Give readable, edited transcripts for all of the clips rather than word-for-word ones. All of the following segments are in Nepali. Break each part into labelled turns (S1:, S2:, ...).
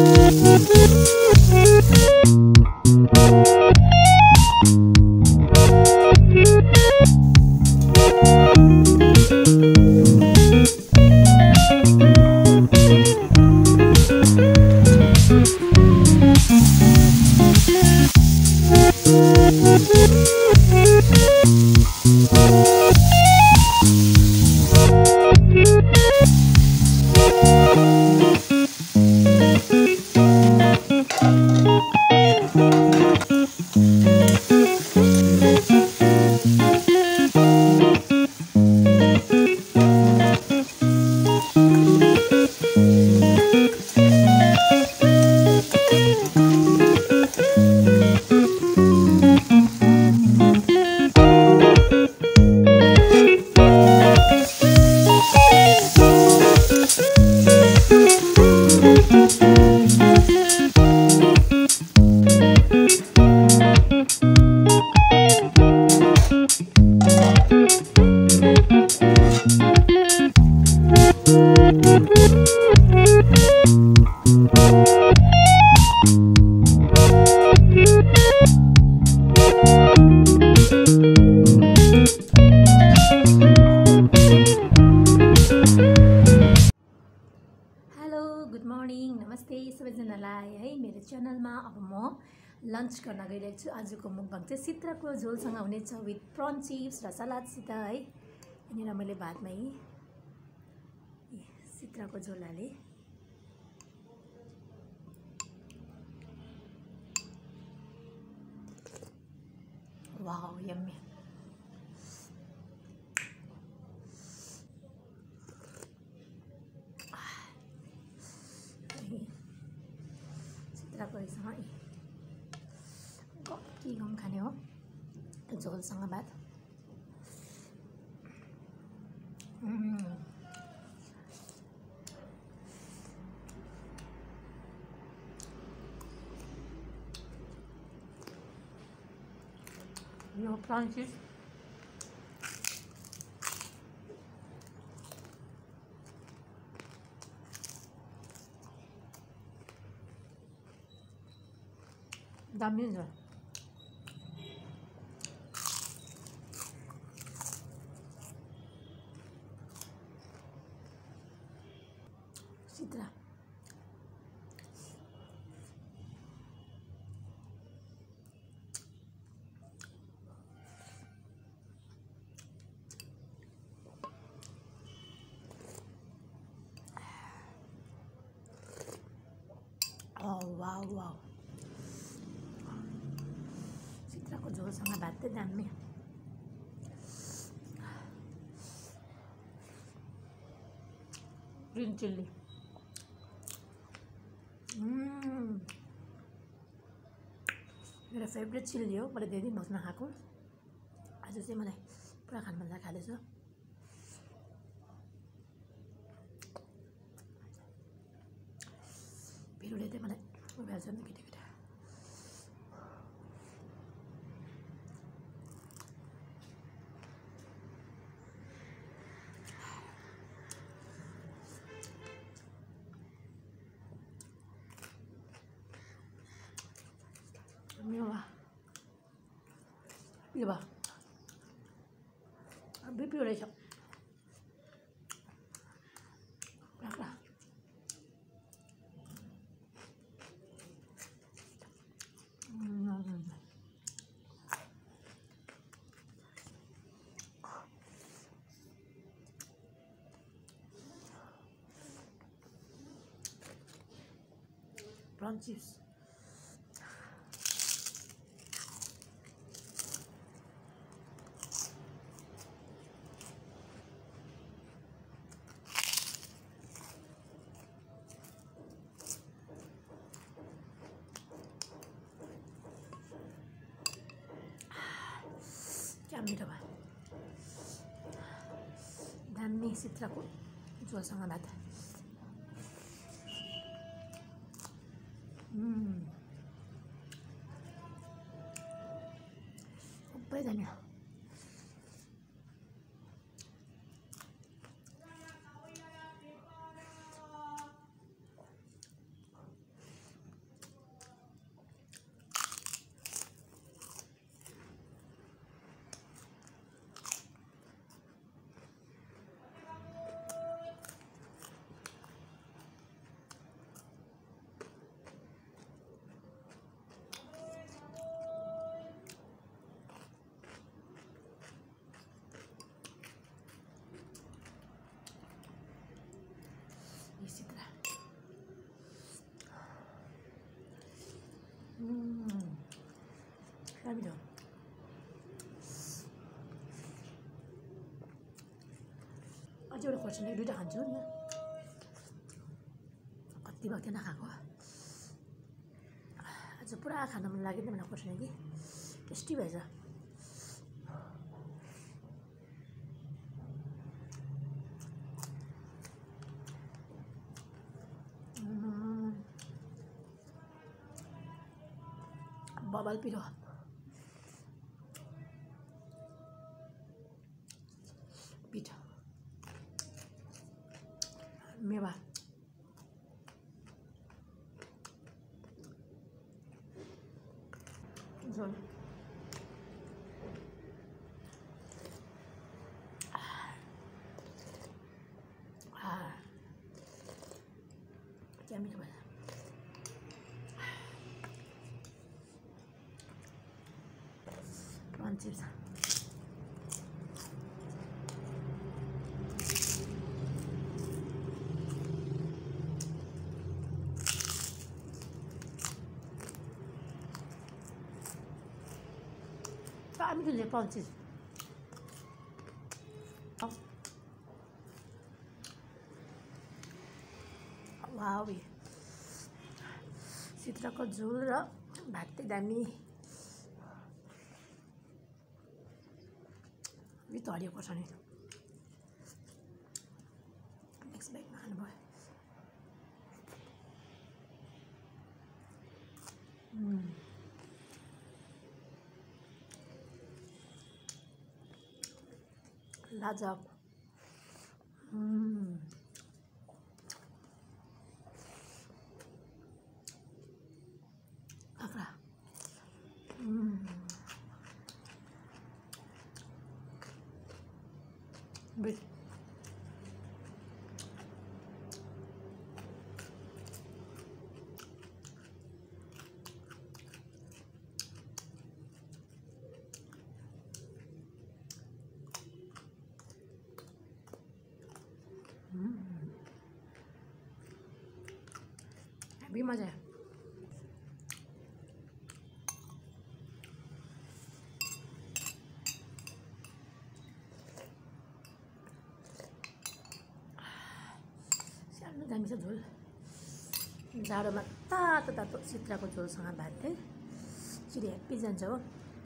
S1: च्यानलमा अब म लन्च गर्न गइरहेको छु। आजको मुखबाङ चाहिँ सित्राको झोलसँग हुनेछ विथ प्रन चिप्स र सलादसित है। यहाँनिर मैले भातमै सित्राको झोल हालेँ। Wow yummy. सित्राको यसमा के गम खाने हो झोलसँग भात। यो प्रन चिप्स दामी हुन्छ। सित्रा वाउ वाउ सित्राको झोलसँग भात चाहिँ दामी। ग्रीन चिल्ली मेरो फेभरेट चिल्ली हो। मैले धेरै दिन बस्न खाएको। आज चाहिँ मलाई पुरा खानु मन लागिरहेछ। भिडियोले चाहिँ मलाई उभिहाल्छ नि केटा। 이거 봐. BP रहेछ। राख्ला। prawn chips. क्या मिठो भयो। दामी सित्राको झोलसँग भात। सबै दामी। राम्रो अझै एउटा खोर्सानी 1-2टा खान्छु नि कति भएको थिएन खाएको आज पुरा खान मन लाग्यो नि मलाई खोर्सानी कि टेस्टी भएछ बबल पिरो पिठो मेवा झोल क्या मिठो भएछ prawn chips I'm going to prawn chips. Wow, sitra ko jhol ra bhat चाहिँ दामी विथ हरियो खोर्सानी नेक्स्ट ब्यागमा हाल्नुभयो लाजवाब काँक्रा बिट भी मजा है सानो दामी छ झोल जाडोमा तातो तातो सित्राको झोलसँग भात चाहिँ चिरी ह्याप्पी जान्छ हो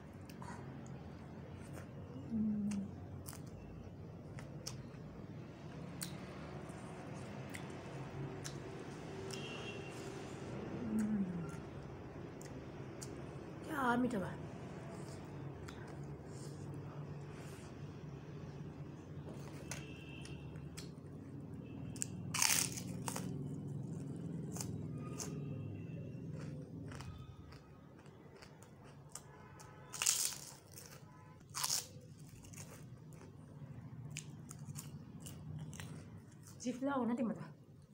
S1: मिठो भयो चिप्ला हो न तिम्रो त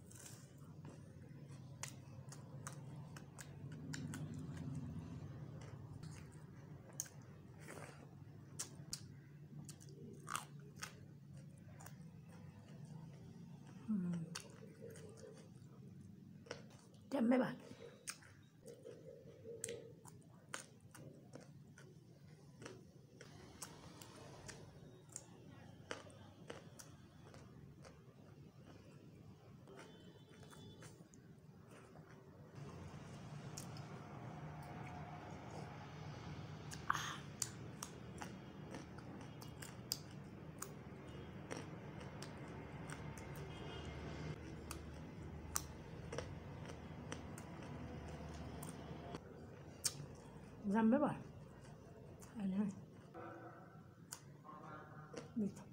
S1: टम्मै भयो राम्रो भयो होइन मिठो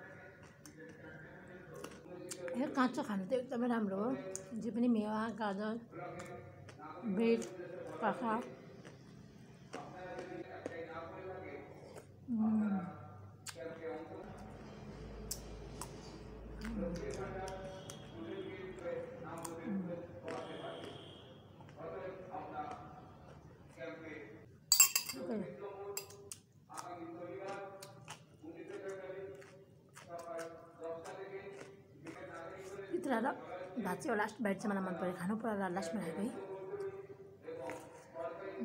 S1: यो काँचो खानु त एकदमै राम्रो हो जे पनि मेवा गाजर ब्रेड काँक्रा चित्रा र भात चाहिँ लास्ट बाइट चाहिँ मलाई मन पऱ्यो खानु पर्यो लास्टमा खाएको है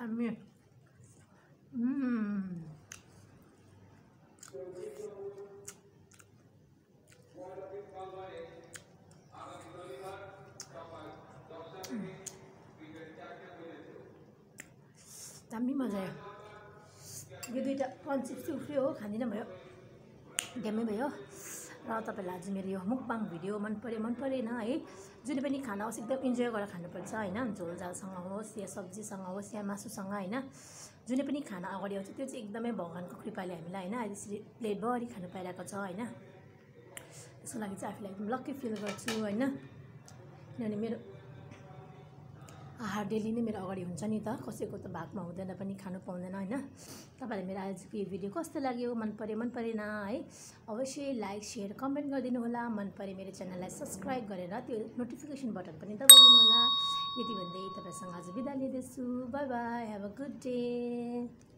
S1: दामी दामी मजा आयो यो दुईटा प्रन चिप्स उफ्रियो हो खाँदिनँ भयो गेमै भयो र तपाईँलाई आज मेरो यो मुखबाङ भिडियो मन परेन है जुनै पनि खाना होस् एकदम इन्जोय गरेर खानुपर्छ होइन झोल झालसँग होस् या सब्जीसँग होस् या मासुसँग होइन जुनै पनि खाना अगाडि आउँछ त्यो चाहिँ एकदमै भगवान्को कृपाले हामीलाई होइन अहिले यसरी प्लेटभरि खानु पाइरहेको छ होइन त्यसको लागि चाहिँ आफूलाई एकदम लक्की फिल गर्छु होइन किनभने मेरो आहार डेली नै मेरो अगाडि हुन्छ नि त कसैको त भागमा हुँदैन पनि खानु पाउँदैन होइन तपाईँलाई मेरो आजको यो भिडियो कस्तो लाग्यो मन परेन है अवश्य लाइक शेयर कमेन्ट गरिदिनु होला मन परे मेरो च्यानललाई सब्सक्राइब गरेर त्यो नोटिफिकेसन बटन पनि दबाइदिनु होला यति भन्दै तपाईँसँग आज बिदा लिँदैछु bye bye have a good day